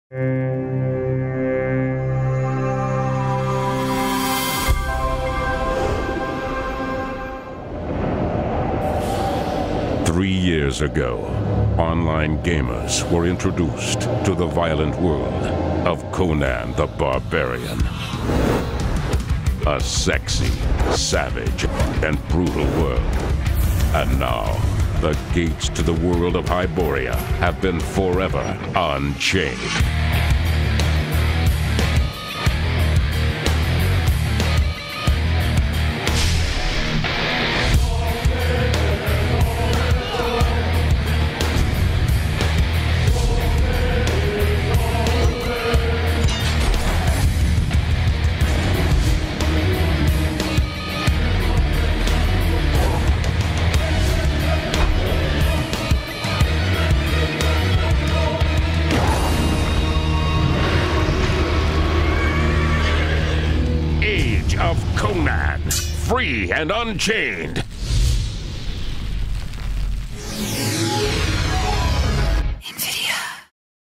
Years ago, online gamers were introduced to the violent world of Conan the Barbarian. A sexy, savage, and brutal world. And now, the gates to the world of Hyboria have been forever unchained. Of Conan, free and unchained.